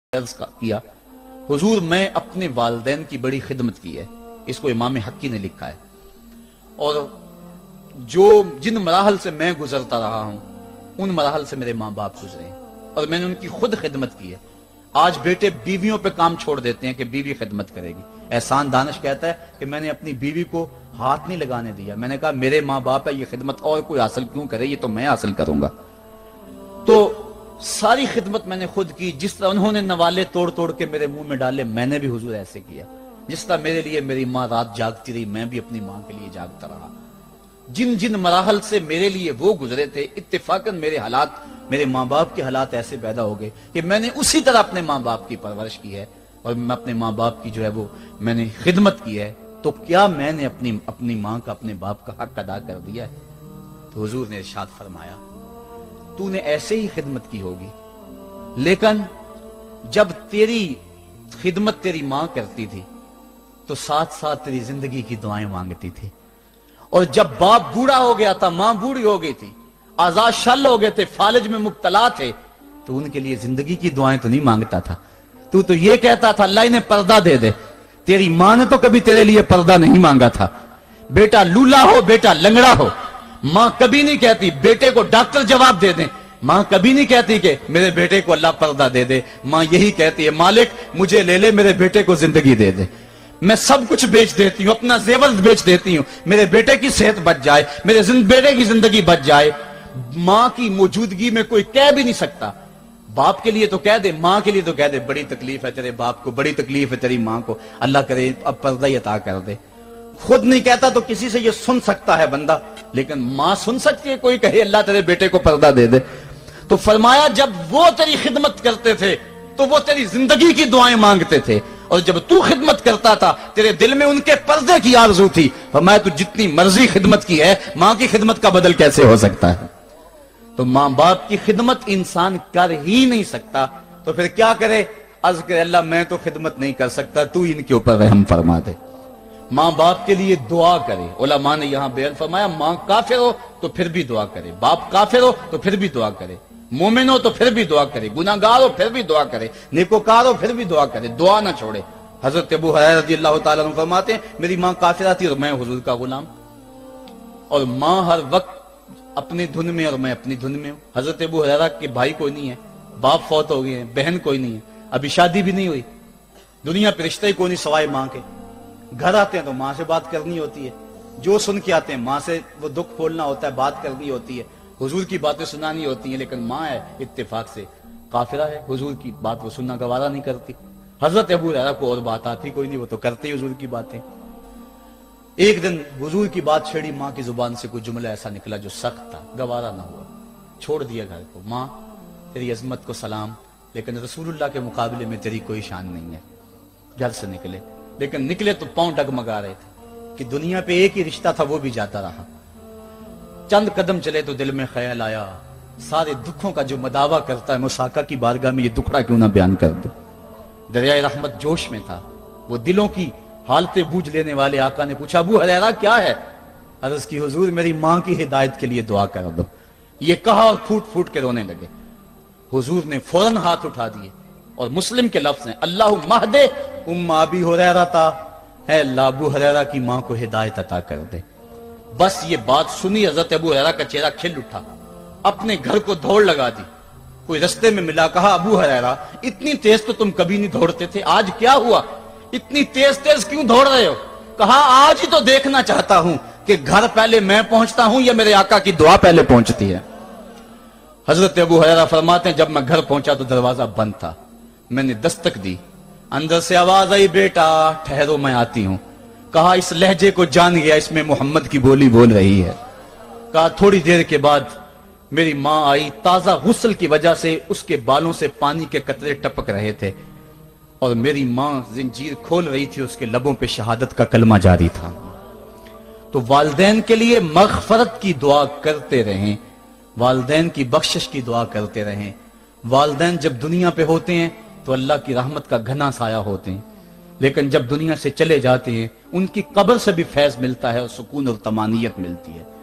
عرض کیا حضور میں اپنے والدین کی بڑی خدمت کی ہے، اس کو امام حقی نے لکھا ہے، اور جن مراحل سے میں گزرتا رہا ہوں ان مراحل سے میرے ماں باپ گزرے ہیں اور میں نے ان کی خود خدمت کی ہے۔ آج بیٹے بیویوں پہ کام چھوڑ دیتے ہیں کہ بیوی خدمت کرے گی۔ احسان دانش کہتا ہے کہ میں نے اپنی بیوی کو ہاتھ نہیں لگانے دیا، میں نے کہا میرے ماں باپ ہے، یہ خدمت اور کوئی حاصل کیوں کرے، یہ تو میں حاصل کروں گا۔ تو ساری خدمت میں نے خود کی، جس طرح انہوں نے نوالے توڑ توڑ کے میرے منہ میں ڈالے میں نے بھی حضور ایسے کیا، جس طرح میرے لیے میری ماں رات جاگتی رہی میں بھی اپنی ماں کے لیے جاگتا رہا۔ جن مراحل سے میرے لیے وہ گزرے تھے، اتفاقاً میرے حالات، میرے ماں باپ کے حالات ایسے پیدا ہو گئے کہ میں نے اسی طرح اپنے ماں باپ کی پرورش کی ہے اور میں اپنے ماں باپ کی جو ہے وہ میں نے خدمت کی ہے۔ تو کیا میں نے اپنی ماں کا، اپنے باپ کا حق ادا کر دیا ہے؟ تو حضور نے ارشاد فرمایا تو نے ایسے ہی خدمت کی ہوگی، لیکن جب تیری خدمت تیری ماں کرتی تھی تو ساتھ ساتھ تیری زندگی کی دعائیں مانگتی تھی، اور جب باپ بوڑھا ہو گیا تھا، ماں بوڑھی ہو گئی تھی، آزاد شل ہو گئے تھے، فالج میں مبتلا تھے، تو ان کے لیے زندگی کی دعائیں تو نہیں مانگتا تھا، تو یہ کہتا تھا اللہ انہیں پردہ دے دے۔ تیری ماں نے تو کبھی تیرے لیے پردہ نہیں مانگا تھا، بیٹا لولا ہو، بیٹا لنگڑا ہو، ماں کبھی نہیں کہتی بیٹے کو ڈاکٹر جواب دے دیں، ماں کبھی نہیں کہتی کہ میرے بیٹے کو اللہ پردہ دے دے، ماں یہی کہتی ہے مالک مجھے لے لے، میرے بیٹے کو زندگی دے دے، میں سب کچھ بیچ دیتی ہوں، اپنا زیور بیچ دیتی ہوں، میرے بیٹے کی صحت بچ جائے، میرے بیٹے کی زندگی بچ جائے۔ ماں کی موجودگی میں کوئی کہہ بھی نہیں سکتا، باپ کے لیے تو کہہ دے، ماں کے لیے تو کہہ دے بڑی تکلیف ہے تیرے باپ کو، بڑی تکلیف ہے تیری ماں کو، اللہ کرے اب پردہ ہی عطا کر دے۔ خود نہیں کہتا تو کسی سے یہ سن سکتا ہے بندہ، لیکن ماں سن سکتی ہے کوئی کہے اللہ تیرے بیٹے کو پردہ دے دے؟ تو فرمایا جب وہ تیری خدمت کرتے تھے تو وہ تیری زندگی کی دعائیں مانگتے تھے، اور جب تو خدمت کرتا تھا تیرے دل میں ان کے پردے کی آرزو تھی۔ فرمایا تو جتنی مرضی خدمت کی ہے، ماں کی خدمت کا بدل کیسے ہو سکتا ہے؟ تو ماں باپ کی خدمت انسان کر ہی نہیں سکتا تو پھر کیا کرے؟ عرض کرے اللہ میں تو خدمت نہیں کر سکتا، تو ان کے اوپر رحم فرما دے۔ ماں باپ کے لیے دعا کرے۔ علماء نے یہاں بیان فرمایا ماں کافر ہو تو پھر بھی دعا کرے، باپ کافر ہو تو پھر بھی دعا کرے، مومن ہو تو پھر بھی دعا کرے، گناہگار ہو پھر بھی دعا کرے، نیکوکار ہو پھر بھی دعا کرے، دعا نہ چھوڑے۔ حضرت ابو ہریرہ رضی اللہ تعالیٰ عنہ فرماتے ہیں میری ماں کافرہ تھی اور میں حضور کا غلام، اور ماں ہر وقت اپنی دھن میں اور میں اپنی دھن میں ہوں۔ حضرت ابو ہریرہ کے بھائی کوئی نہیں ہے، باپ فوت ہو گئے ہیں، بہن کوئی نہیں ہے، ابھی شادی بھی نہیں ہوئی، دنیا پہ رشتے کوئی نہیں سوائے ماں کے، گھر آتے ہیں تو ماں سے بات کرنی ہوتی ہے، جو سن کے آتے ہیں ماں سے وہ دکھ کھولنا ہوتا ہے، بات کرنی ہوتی ہے، حضور کی باتیں سنانی ہوتی ہیں، لیکن ماں ہے اتفاق سے کافرہ ہے، حضور کی بات وہ سننا گوارا نہیں کرتی۔ حضرت ابو ہریرہ کو اور بات آتی کوئی نہیں، وہ تو کرتے ہی حضور کی باتیں۔ ایک دن حضور کی بات چھیڑی، ماں کی زبان سے کوئی جملہ ایسا نکلا جو سخت تھا، گوارا نہ ہوا، چھوڑ دیا گھر کو۔ ماں تیری عظمت کو سلام، لیکن رسول اللہ کے مقابلے میں تیری کوئی شان نہیں ہے۔ گھر سے نکلے، لیکن نکلے تو پاؤں ڈگمگا رہے تھے کہ دنیا پہ ایک ہی رشتہ تھا وہ بھی جاتا رہا۔ چند قدم چلے تو دل میں خیال آیا سارے دکھوں کا جو مداوع کرتا ہے مساقہ کی بارگاہ میں یہ دکھڑا کیوں نہ بیان کر دو۔ دریائے رحمت جوش میں تھا، وہ دلوں کی حالتیں بوجھ لینے والے آقا نے پوچھا ابو ہریرہ کیا ہے؟ عرض کی حضور میری ماں کی ہدایت کے لیے دعا کر دو۔ یہ کہا اور پھوٹ پھوٹ کے رونے لگے۔ حضور نے فوراً ہاتھ اٹھا دیے اور مسلم کے لفظ ہیں اللہم اہد ام ابی ہریرہ، اے اللہ ابو ہریرہ کی ماں کو ہدایت عطا کر دے۔ بس یہ بات سنی حضرت ابو ہریرہ کا چہرہ کھل اٹھا، اپنے گھر کو دوڑ لگا دی۔ کوئی رستے میں ملا، کہا ابو ہریرہ اتنی تیز تو تم کبھی نہیں دوڑتے تھے، آج کیا ہوا؟ اتنی تیز تیز کیوں دوڑ رہے ہو؟ کہا آج ہی تو دیکھنا چاہتا ہوں کہ گھر پہلے میں پہنچتا ہوں یا میرے آقا کی دعا پہلے پہنچتی ہے۔ حضرت ابو ہریرہ فرماتے ہیں جب میں گھر پہنچا تو دروازہ بند تھا، میں نے دستک دی، اندر سے آواز آئی بیٹا ٹھہرو میں آتی ہوں۔ کہا اس لہجے کو جان گیا، اس میں محمد کی بولی بول رہی ہے۔ کہا تھوڑی دیر کے بعد میری ماں آئی، تازہ غسل کی وجہ سے اس کے بالوں سے پانی کے قطرے ٹپک رہے تھے، اور میری ماں زنجیر کھول رہی تھی، اس کے لبوں پہ شہادت کا کلمہ جاری تھا۔ تو والدین کے لیے مغفرت کی دعا کرتے رہیں، والدین کی بخشش کی دعا کرتے رہیں۔ والدین جب دنیا پہ ہوتے ہیں تو اللہ کی رحمت کا گھنا سایہ ہوتے ہیں، لیکن جب دنیا سے چلے جاتے ہیں ان کی قبر سے بھی فیض ملتا ہے اور سکون اور طمانینت ملتی ہے۔